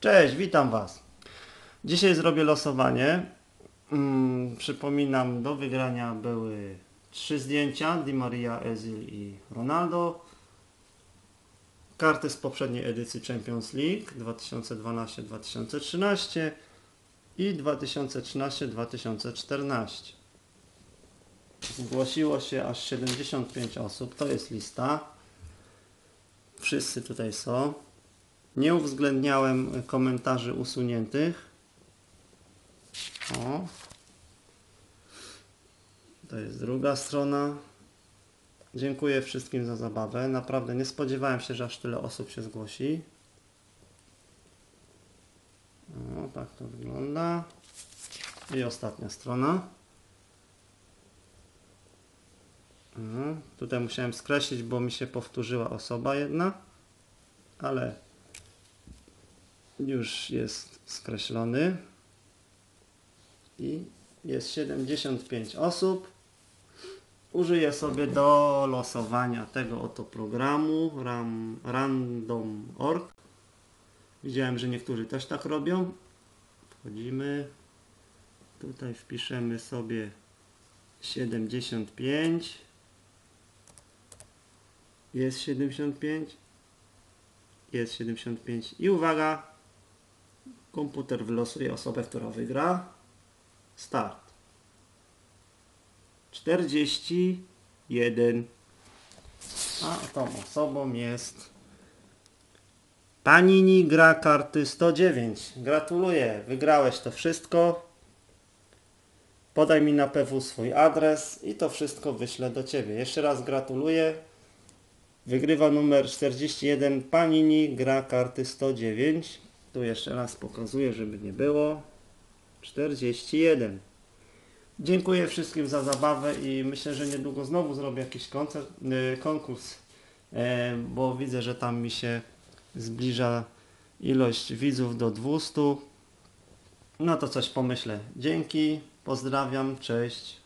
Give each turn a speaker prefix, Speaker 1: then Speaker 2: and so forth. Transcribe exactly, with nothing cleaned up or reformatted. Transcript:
Speaker 1: Cześć, witam Was. Dzisiaj zrobię losowanie. Hmm, przypominam, do wygrania były trzy zdjęcia: Di Maria, Özil i Ronaldo. Karty z poprzedniej edycji Champions League dwa tysiące dwanaście dwa tysiące trzynaście i dwa tysiące trzynaście dwa tysiące czternaście. Zgłosiło się aż siedemdziesiąt pięć osób. To jest lista. Wszyscy tutaj są. Nie uwzględniałem komentarzy usuniętych. O. To jest druga strona. Dziękuję wszystkim za zabawę. Naprawdę nie spodziewałem się, że aż tyle osób się zgłosi. O, tak to wygląda. I ostatnia strona. O, tutaj musiałem skreślić, bo mi się powtórzyła osoba jedna. Ale już jest skreślony. I jest siedemdziesiąt pięć osób. Użyję sobie do losowania tego oto programu ram, random kropka org. Widziałem, że niektórzy też tak robią. Wchodzimy. Tutaj wpiszemy sobie siedemdziesiąt pięć. Jest siedemdziesiąt pięć. Jest siedemdziesiąt pięć. I uwaga! Komputer wylosuje osobę, która wygra. Start. czterdzieści jeden. A tą osobą jest Panini Gra Karty sto dziewięć. Gratuluję, wygrałeś to wszystko. Podaj mi na P W swój adres i to wszystko wyślę do Ciebie. Jeszcze raz gratuluję. Wygrywa numer czterdzieści jeden Panini Gra Karty sto dziewięć. Tu jeszcze raz pokazuję, żeby nie było. czterdzieści jeden. Dziękuję wszystkim za zabawę i myślę, że niedługo znowu zrobię jakiś koncert, yy, konkurs, yy, bo widzę, że tam mi się zbliża ilość widzów do dwustu. No to coś pomyślę. Dzięki, pozdrawiam, cześć.